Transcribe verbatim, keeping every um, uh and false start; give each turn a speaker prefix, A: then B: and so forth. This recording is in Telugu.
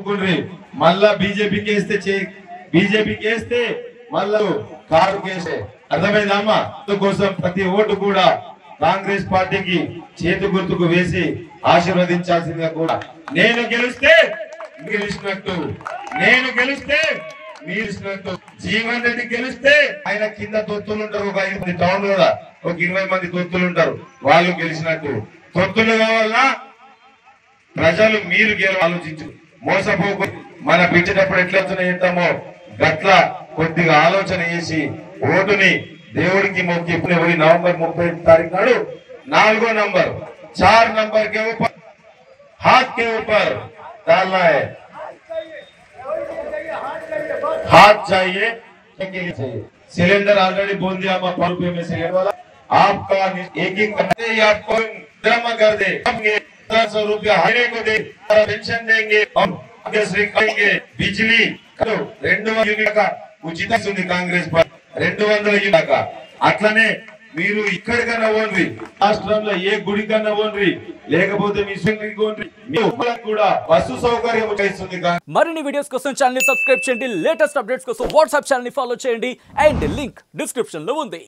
A: మొక్కుకుండ్రి మళ్ళా బీజేపీకి వేస్తే బీజేపీకి వేస్తే మళ్ళా కారు కేసే అర్థమైందమ్మా. అందుకోసం ప్రతి ఓటు కూడా కాంగ్రెస్ పార్టీకి చేతి గుర్తుకు వేసి ఆశీర్వదించాల్సిందిగా కూడా. నేను గెలిస్తే గెలిచినట్టు, నేను గెలిస్తే మీరిచ్చినట్టు. జీవన్ రెడ్డి గెలిస్తే ఆయన కింద తొత్తులు ఉంటారు, ఒక ఐదు మంది టౌన్ కూడా ఒక ఇరవై మంది తొత్తులు ఉంటారు, వాళ్ళు గెలిచినట్టు. తొత్తులు కావాలన్నా ప్రజలు మీరు గెల ఆలోచించు. మోసపోకు మన పిలిచేటప్పుడు ఎట్లా చేస్తామో గట్ల కొద్దిగా ఆలోచన చేసి ఓటుని దేవుడికి మొక్కి పోయి నవంబర్ ముప్పై తారీఖు నాడు నాలుగో నంబర్ चार नंबर के ऊपर हाथ के ऊपर डालना है, हाथ चाहिए चाहिए। सिलेंडर ऑलरेडी बोल दिया हम पाँच रुपये में सिलेंडर वाला आपका एक एक करते ही आपको जमा कर दे, दस सौ रुपया हरे को दे, पेंशन देंगे, हम आगे करेंगे। बिजली రెండు యూనిట్ ఉచిత కాంగ్రెస్ రెండు వందల యూనిట్ అట్లనే మీరు ఇక్కడికన్నా ఓన్రి రాష్ట్రంలో ఏ గుడికన్నా ఓన్రి లేకపోతే మీ కూడా బస్సు సౌకర్యం ఇస్తుంది.
B: మరిన్ని వీడియోస్ కోసం ఛానల్ ని సబ్స్క్రైబ్ చేయండి, లేటెస్ట్ అప్డేట్స్ కోసం వాట్సాప్ ఛానల్ ని ఫాలో చేయండి అండ్ లింక్ డిస్క్రిప్షన్ లో ఉంది.